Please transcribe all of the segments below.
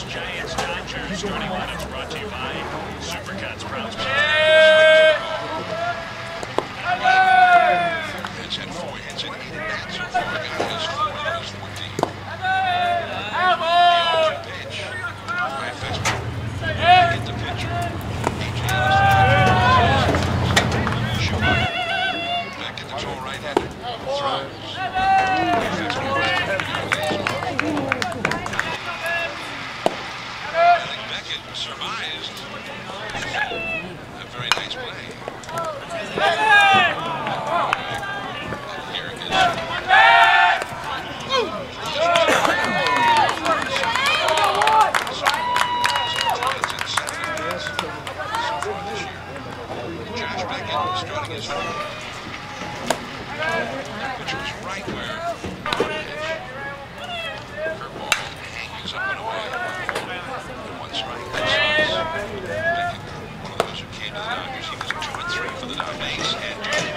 Giants Dodgers starting lineups brought to you by Supercuts Browns. Hits at 4 hits and 8 at-bats so far. Got his 4 out of his 14. The 0-2 pitch. Right fastball. Hit the pitcher. A.J. Ellis. Schumacher. Back at the tall right-hander. Throws. Surmised. A very nice play. Here it is. Josh Beckett starting his home. That pitch was right where curveball hangs up and away. 1 strike. One of those who came to the Dodgers, he was 2-3 for the Dodgers, and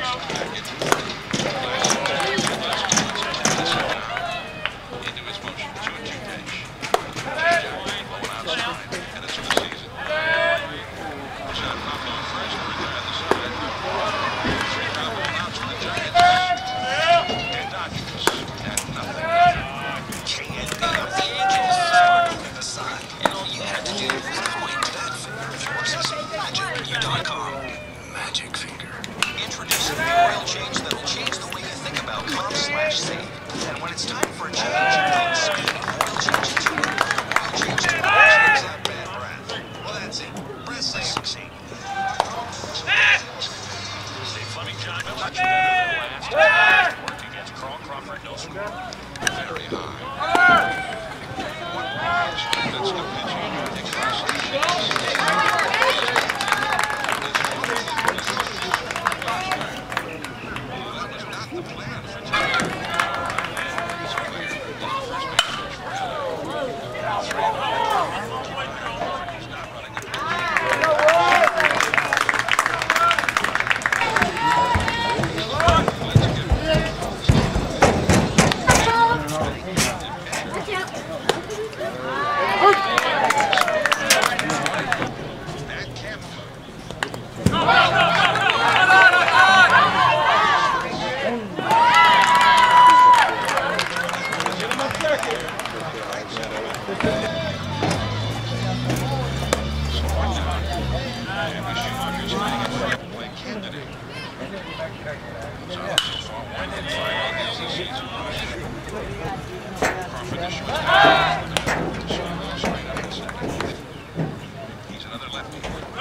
into his motion, 2-2 pitch. Blowing outside, and it's for the season. John Papa first to retire the side. 3 ground ball outs for the Giants. And Dodgers at nothing. KNB of the Angels starting at the side. And all you had to do was point to that finger of yours and say MagicU.com. Magic Finger. Introducing the oil change that'll change the way you think about com/save. And when it's time for a change, think speed. Oil change it to you. Oil change it to brings out bad breath. Well, that's it. Press succeed. Steve Fleming, John, much better than last. Working against Carl Crawford, no score. Very high. That's good pitching. That was not the plan for Tiger. It's clear. First base coach for LA. 3-0. He's not running the pitch. He's another lefty.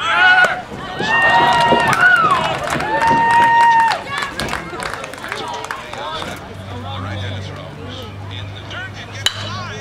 Right-handed throws in the dirt and gets by.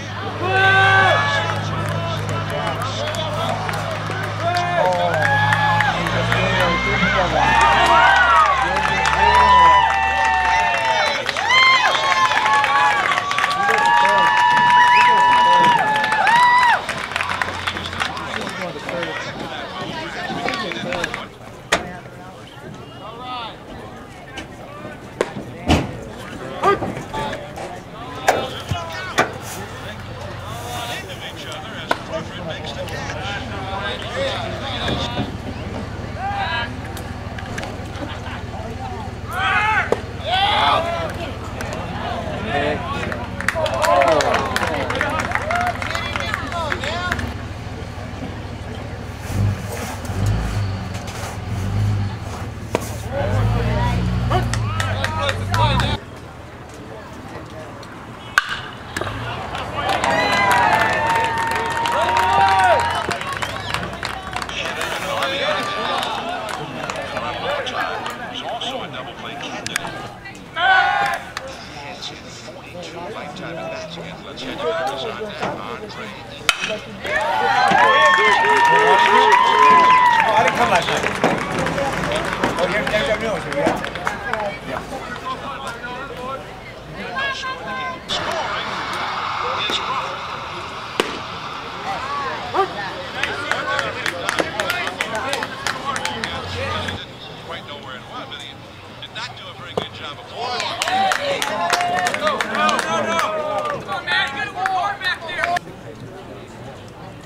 I didn't come last night. Oh, you have no issue, yeah. Quite know where it was, but he did not do a very good job of pulling. No. Come on, man. You got to work hard back there.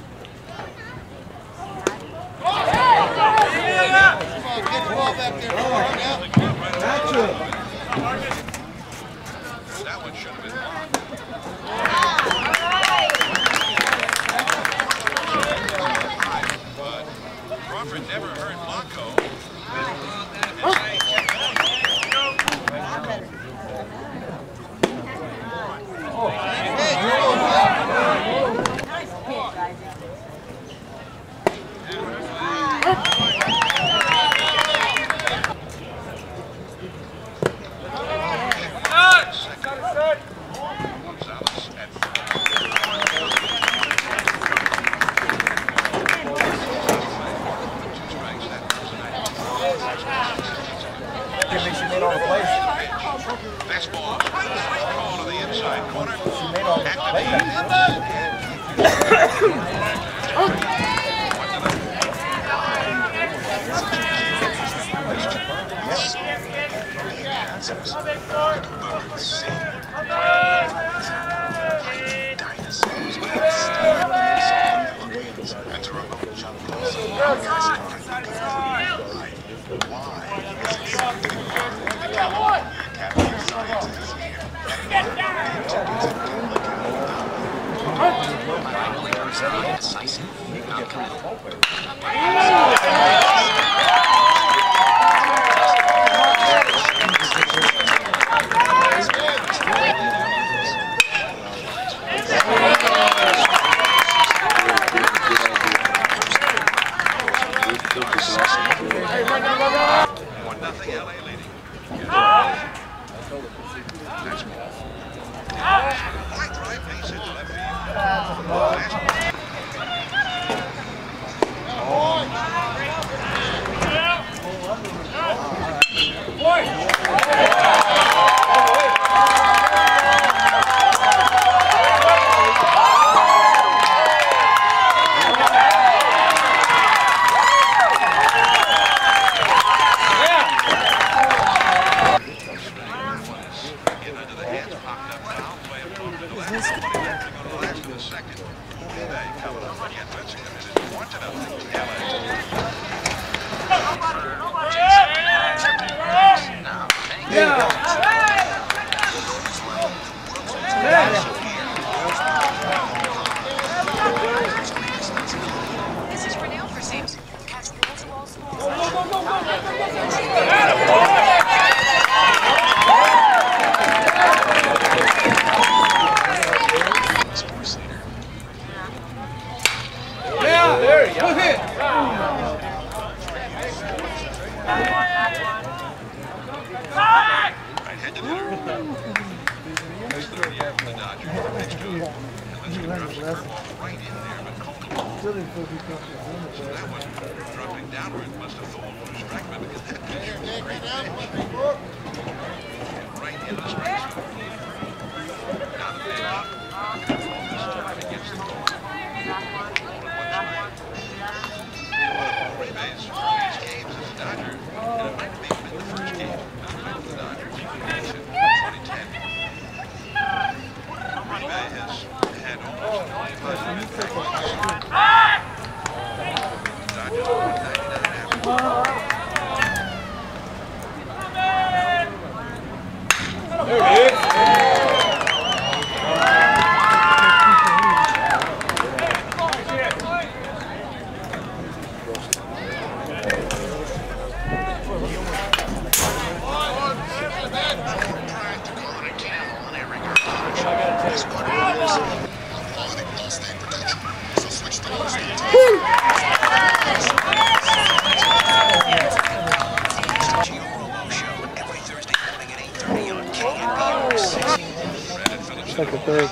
Like the third.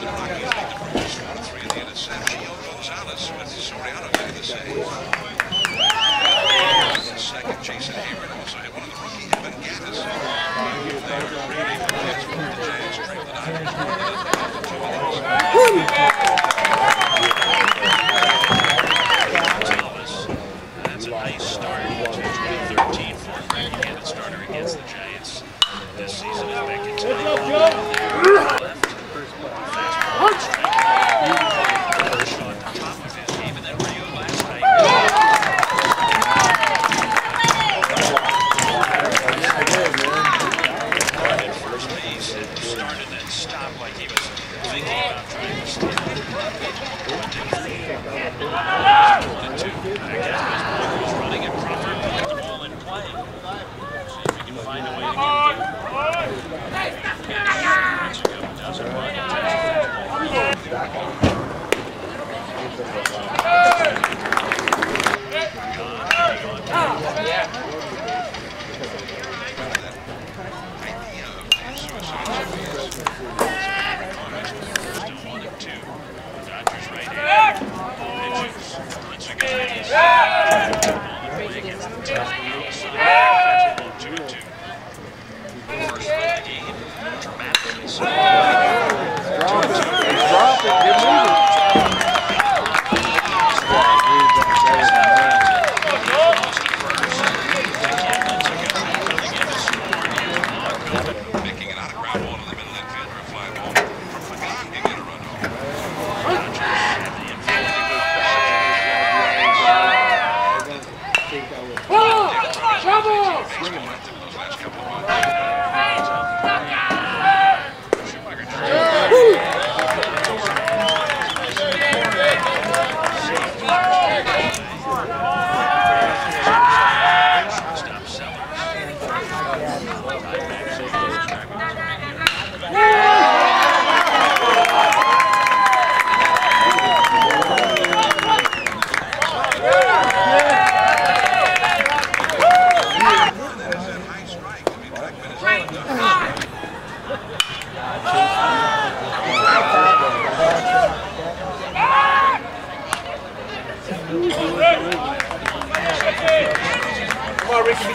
Second, Jason Hayward also hit one of the rookie Evan Gattis. That's a nice start to 2013 for a right-handed starter against the Giants this season. As Beckett left.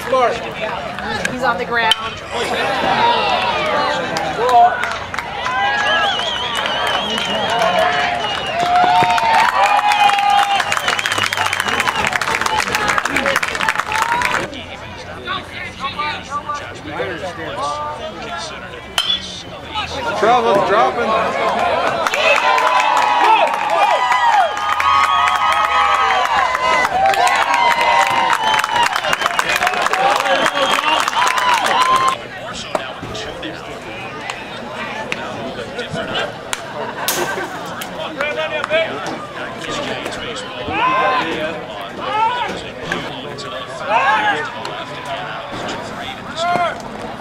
He's on the ground. Travel's dropping. More so now with 2 down. Now different. Giants baseball. It's another foul to the left and out. It's 2-3 to the start.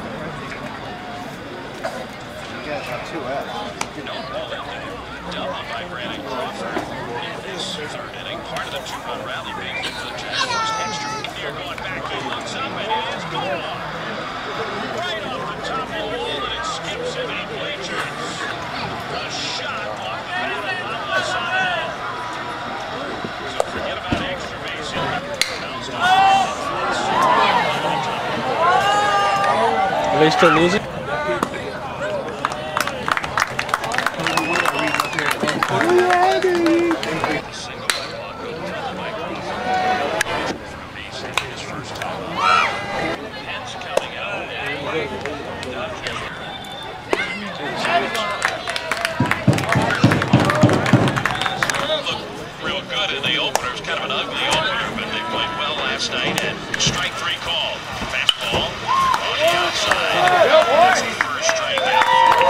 No ball out there. Double by Brandon Crawford in this third inning. Part of the 2-run rally being for the Jazz. First extra here going back. He looks up and it is gone. Right off the top of the wall and it skips him in bleachers. A shot off the bat of Pablo Sandoval. So forget about extra base hit. Bounced off. Are they still losing? Single by Blanco, double by Crawford. From base hit his first time. Hens coming out and done here. Look real good in the opener. It was kind of an ugly opener, but they played well last night. And strike 3 call. Fastball on the outside. That's the first strikeout.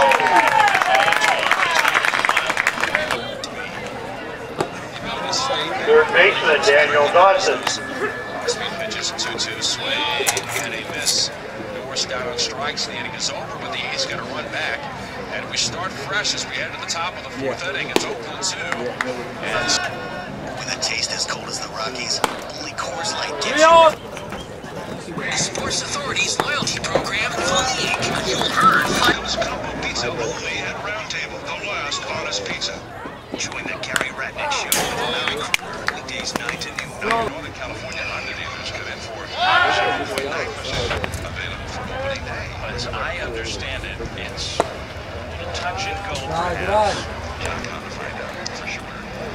Third baseman Daniel Dawson. Speed pitches 2-2 swing and a miss. Forced out on strikes. The inning is over, but the A's got to run back. And we start fresh as we head to the top of the 4th inning. It's Oakland 2. And With a taste as cold as the Rockies, only Coors Light gives you. Sports Authority's loyalty program, The League. You'll heard. Comes Combo Pizza only at Round Table, the last honest pizza. Join the Gary Ratnick Show with Larry Kruger, weekdays 9 to noon. Northern California Honda dealers come in for 7.9% available for opening day. As I understand it, it's touch and go perhaps. John Connor to find out for sure.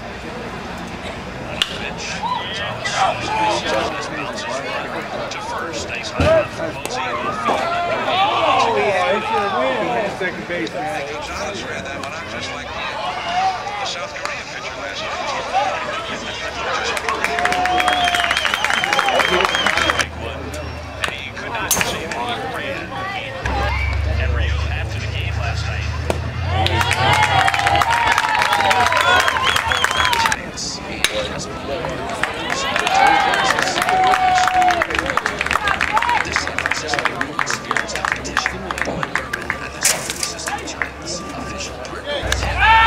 Pitch. Gonzalez bounces right to first. Nice high run from Posey in the field. Second base, man. Gonzalez ran that one out just like the South Korean pitcher last night. Big one. And he could not save it. He ran. And Ryu after the game last night. The San Francisco Experience Competition, One Urban and the San Francisco Giants, official partners.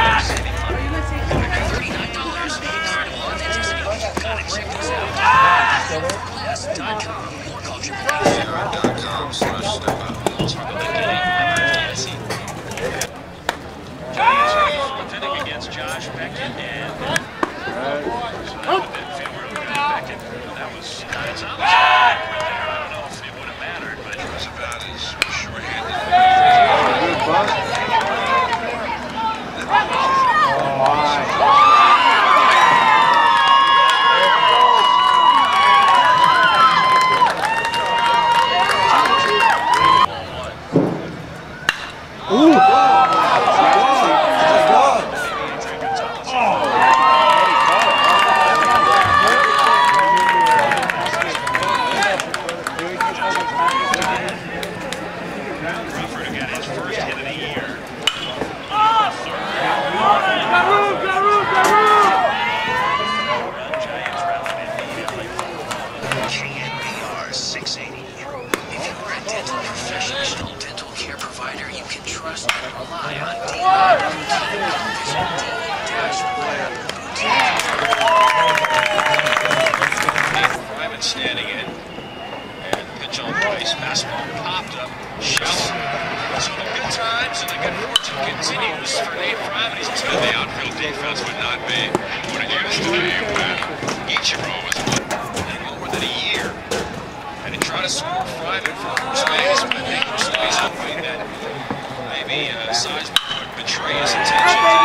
$39, incredible authenticity. Gotta check this out. Class.com. More culture. Sarah.com/step-up. Giants are in the 4th inning against Josh Beckett and Beckett. That was Gonzalez right there. I don't know if it would have mattered, but It was about as short-handed. Good bunt. Crawford got his first hit of the year. Giants rallied immediately. KNBR 680. If you're a dental professional dental care provider, you can trust and rely on D-Lab Boutique. Visit D-Lab Boutique. Ryman standing in. And pitch on base. Fastball popped up. Shallow. So the good times and the good fortune continues for Nate Fryman. He's said the outfield defense would not be what it used to be when Ichiro was in more than a year. And he tried to to score 5 at first base, but Nichols stays hoping that maybe Seisman would betray his intention to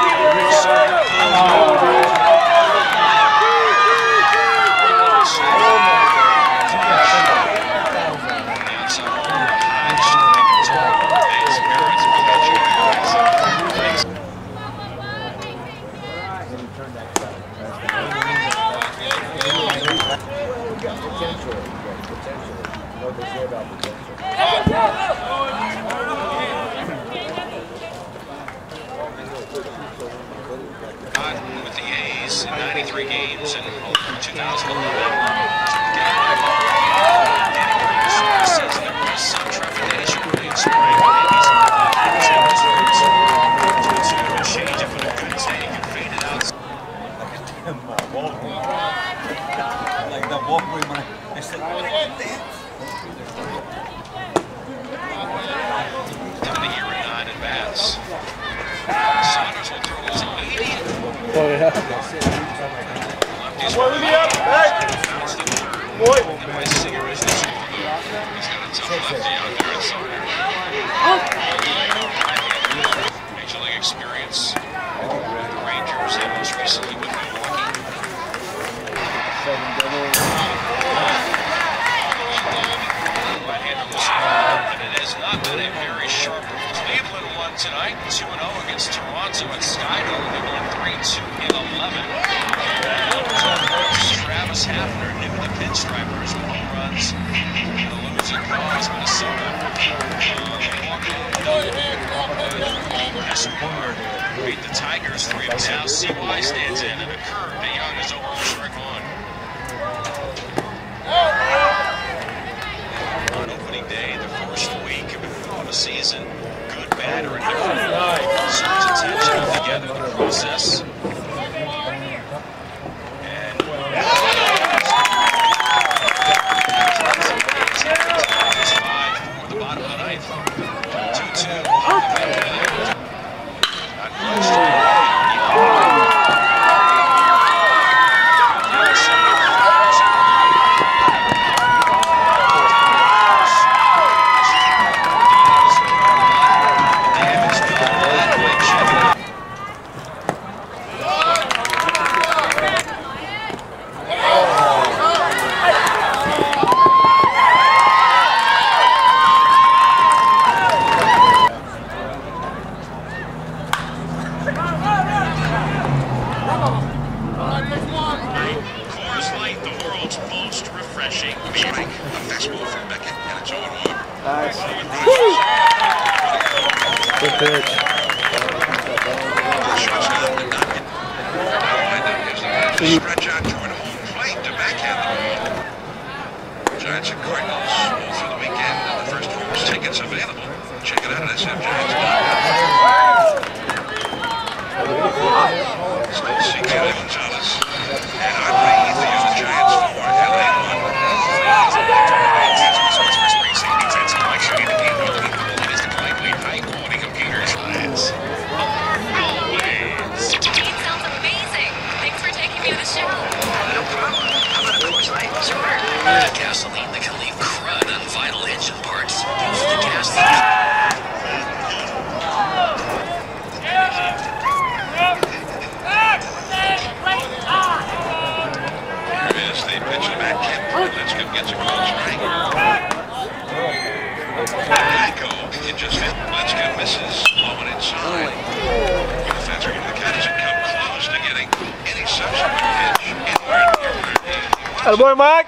with the A's in 93 games in 2011. There was some trepidation early in spring. To change it for the good take and fade it out. Like the ball boy, man. I said, Into the year with 9 at-bats. Saunders will throw his 80th. Oh, yeah. Lefties were bounced to third. And by Singer is the score. He's got a tough lefty out there at Saunders. Major League experience. The Rangers and most recently with Milwaukee. Right-hander was and it has not been a very sharp. Cleveland won tonight, 2-0 against Toronto at Skydome. They won 3-2 in 11. Travis Hafner knew the pinstripers with home runs. The losing cause Minnesota. Escobar beat the Tigers 3-0. Now CY stands in and a curve to Young is over for strike one. On opening day, the first week of the season, good, bad, or indifferent. Surge attention together the process. And five for the bottom of the ninth. 2-2. Not close to Good pitch. Stretch out toward home plate to backhand the ball. Giants and Cardinals all through the weekend, and the first four tickets available. Check it out at sfgiants.com. Still CJ Gonzalez and Andre Ethier, the Giants for LA 1. Gasoline that can leave crud on vital engine parts. Use the gas Here it is. They pitch it back. Lincecum gets a close strike. Echo, it just hit. Lincecum misses. Blowing inside. The fence are going to catch and come close to getting any subsequent pitch anywhere near where he Attaboy, Mike.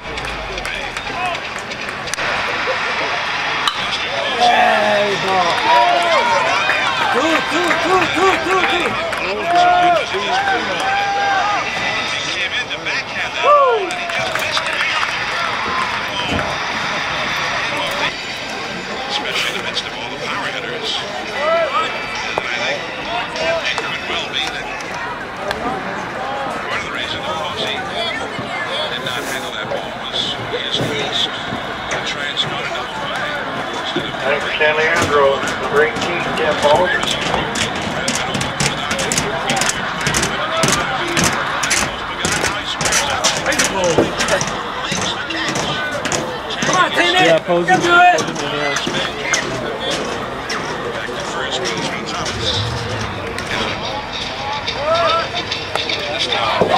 Especially in the midst of all the power hitters. And I think it could well be that part of the reason that Posey did not handle that ball was his haste to try and score another play. Thanks for Stanley Andrew, great team, 10 balls. Come on, Taylor! Posing. Back to first, P.J. Thomas. Go!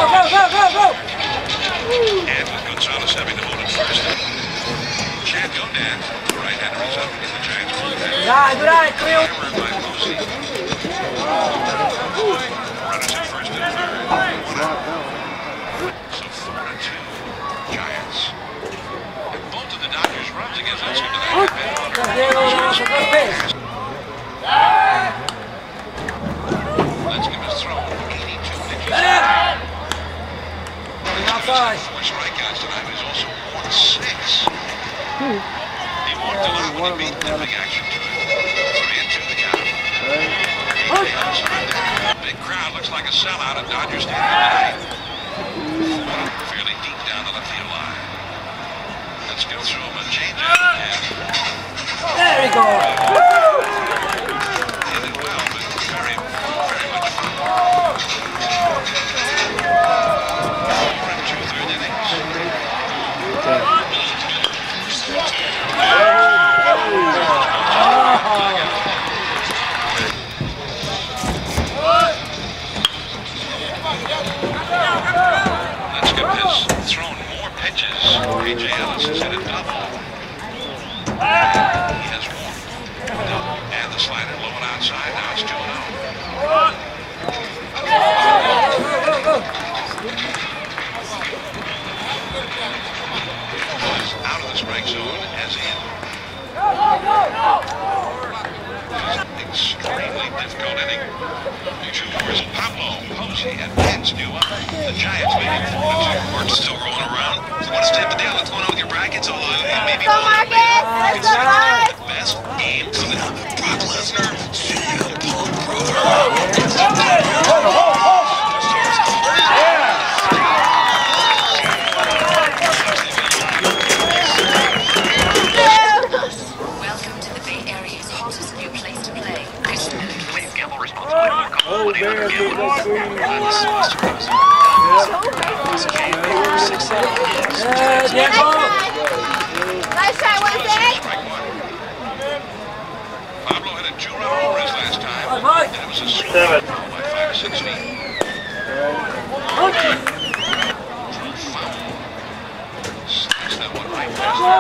And with Gonzalez having to hold it first. Chad Godan, right-hander, is up in the Giants' bullpen. Right, Cleo. Hammered by Posey. Runners at first and third. 1 out. So 4-2 Giants. And both of the Dodgers' runs against us into that at-bat. Let's give us thrown 82 pitches. Outside. 4 strikeouts tonight, but he's also walked 6. He walked a lot when he beat the big action to it. 3-2 the count. Big crowd looks like a sellout at Dodger Stadium tonight. Fairly deep down the left field line. Let's go through him a changeup. There we go. Hit it well, but very much fun. 4 2/3 innings. Lincecum has thrown more pitches. A.J. Ellis has hit a double. He has walked. And the slider low and outside. Now it's 2-0. Is out of the strike zone as in. Extremely difficult inning. Two towards Pablo, Posey, and Pence new up. The Giants leading 4-2. Mark's still rolling around. So what is type of deal? What's going on with your brackets? Although maybe Go Marcus! Let's go, guys! best game coming up. Brock Lesnar, CM Punk, Welcome to the Bay Area's hottest new place to play. Please gamble responsibly. Oh, there, big Nice try, Wednesday! Pablo had a 2-run over his last time, and it was a slow 7. by 5 or 6 feet. Slice that one right past the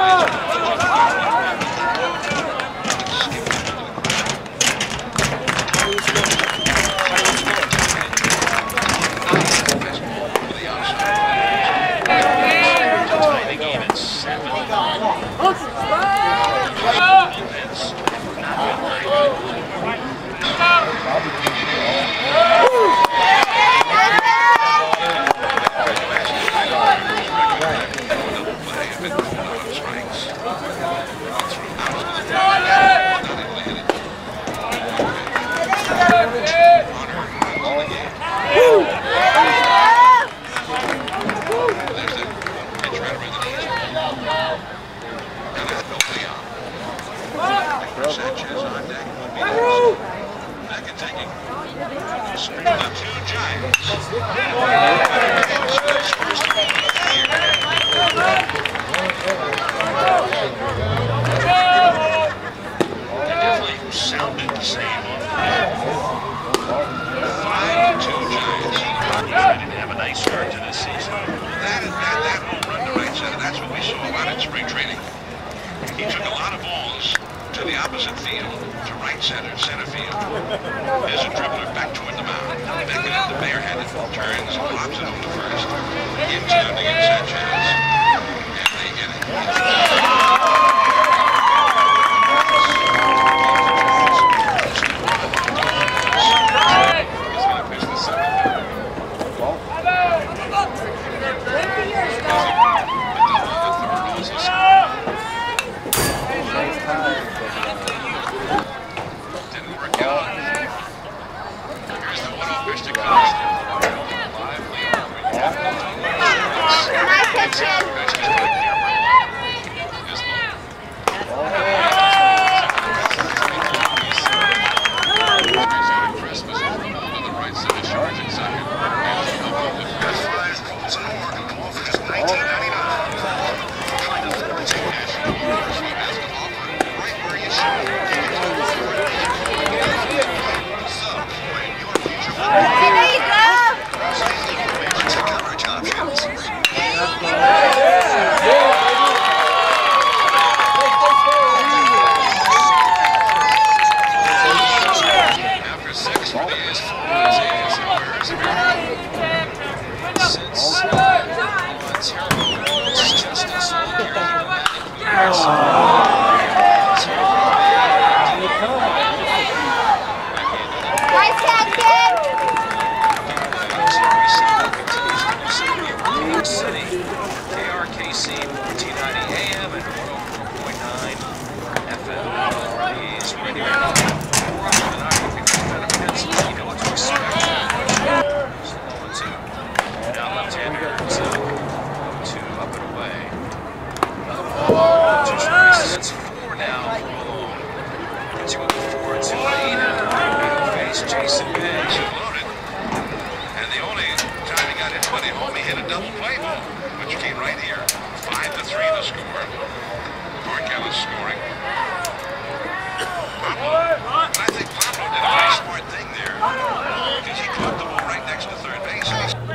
Tie the game at 7. Offense, not been very good. Sanchez on deck. Back and taking. The 2 Giants. They definitely sounded the same on the 5-2 Giants. He didn't have a nice start to this season. That home run to right center, that's what we saw a lot in spring training. He took a lot of balls to the opposite field, to right center, center field. There's a dribbler back toward the mound. Back it up, the barehanded turns, lobs it over to first. Infield against Sanchez. And they get it. He's going to pitch the 7th. Didn't work out. Here's the 1-0 pitch to Costa. a double play ball, which came right here. 5-3 the score. Markel is scoring. Pablo, but I think Pablo did a very smart thing there because he caught the ball right next to third base.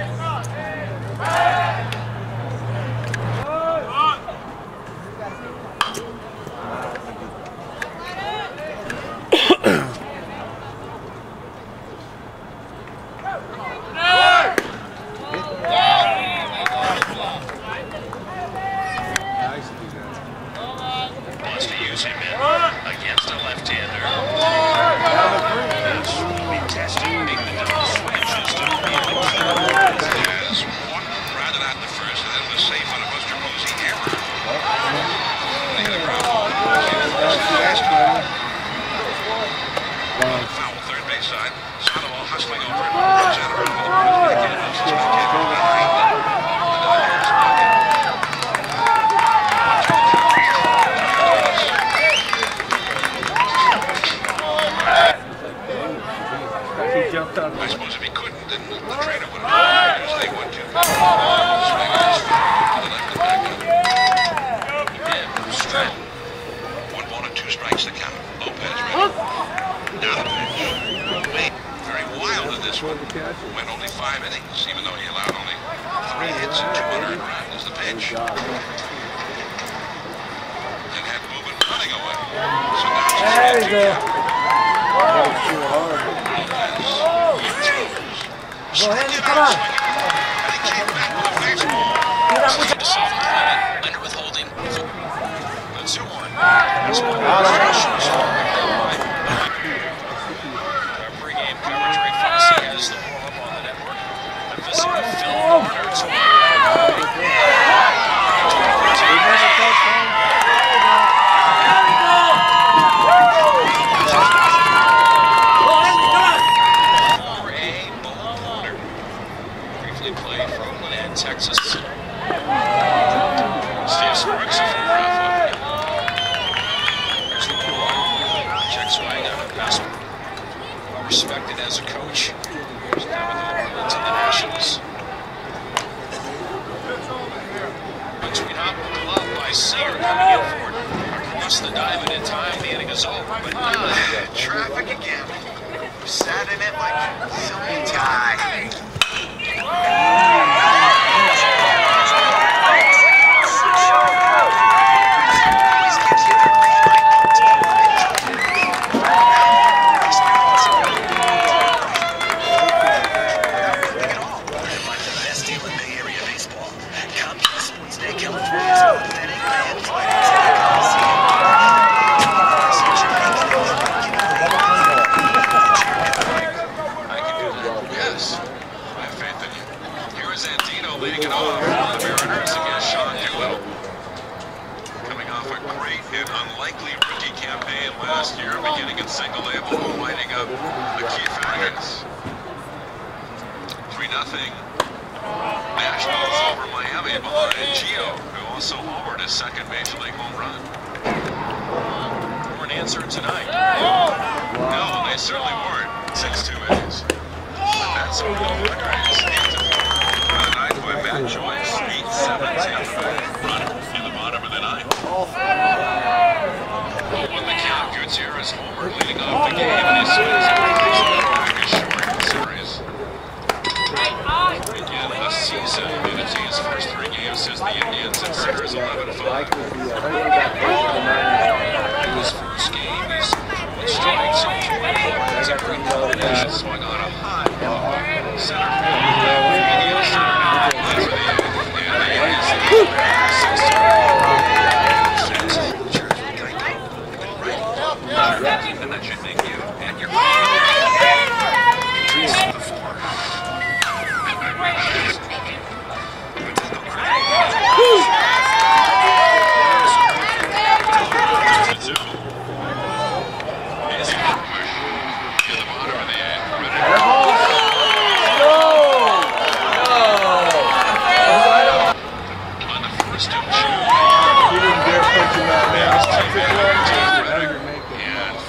Wants to use him against a left-hander. This will be testing, make the double switch. Is to be able to Has one grounded out the first, and then was safe on a Buster Posey error. They had a problem. Foul third base side. Sandoval hustling over it. Center with the ball is back in. I suppose if he couldn't, then the trainer would have because they would too. Swing on his foot to the left and back up. strong. 1 ball and 2 strikes to count. Lopez ready. Now the pitch. Very wild in this one. Went only 5 innings, even though he allowed only 3 hits and 2 unearned runs. The pitch. And had Boobin running away. So now it's There you go. Go ahead, come on. And he came back with a fastball. To solve the play under withholding. The 2-1. Our pregame coverage, Ray Fosse has the warm-up on the network. Memphis with Phil Garner to played for Oakland and Texas. Steve Sparks from Rafa. Here's the 2-1. Jack Swagger, well respected as a coach. He's now with the Marlins and the Nationals. Between hop and glove by Seager coming in for it. Across the diamond in time, the inning is over, but not. Traffic again. Sat in it like silly tie. Leading it off for the Mariners against Sean Doolittle. Coming off a great and unlikely rookie campaign last year, beginning in single A, but winding up a key Fergus. 3-0. Nationals over Miami behind Gio, who also homered his second Major League home run. For an answer tonight. No, they certainly weren't. 6-2 innings. That's over the Padres. By Matt Joyce, 8-17. Run in the bottom of the 9th. Won the count. Gutierrez homer leading off the game, and he swings it back a short series. Again, this season, and it's his first 3 games since the Indians and Sierra's 11-5. In his first game, he's 1 strikes and 2 runs. A great combination. Swung on a hot ball. Center field. Medial center. And that should make you and your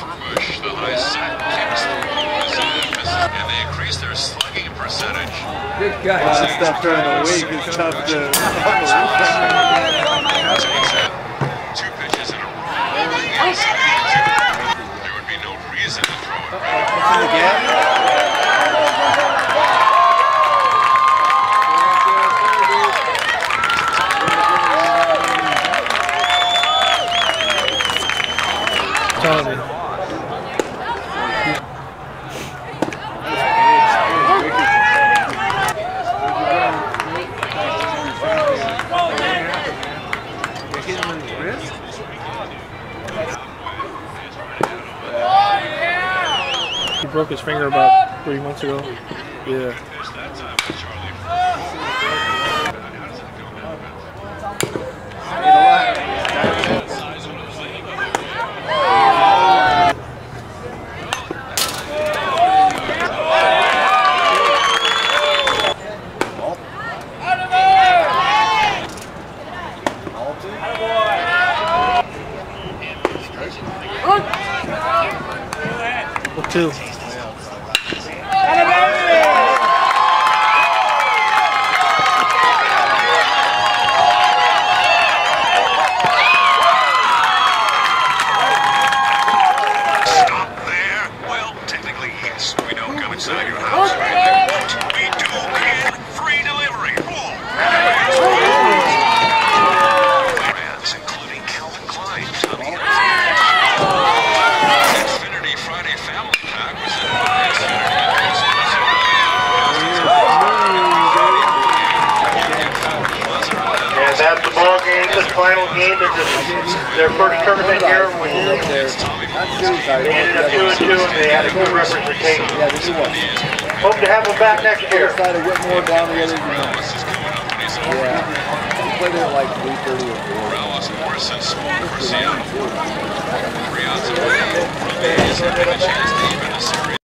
and they increased their slugging percentage Good guy. That stuff during the week is tough to. Two pitches in a row. There would be no reason to throw it right. What's in the gap? Telling me. He broke his finger about 3 months ago. Yeah. What two? We don't come inside your house. We do get free delivery. Brands including Calvin Klein, Tommy Infinity Friday Family Pack was in And that's the ball game, the final game of their first tournament here. They ended up 2-2 and they had a good representation. Hope to have them back next year. Side of Whitmore down the other end. Yeah. We played it at like 3:30 or 4. Morales Morrison scored for Seattle. 3 outs away. Ruby has had a chance to even a series.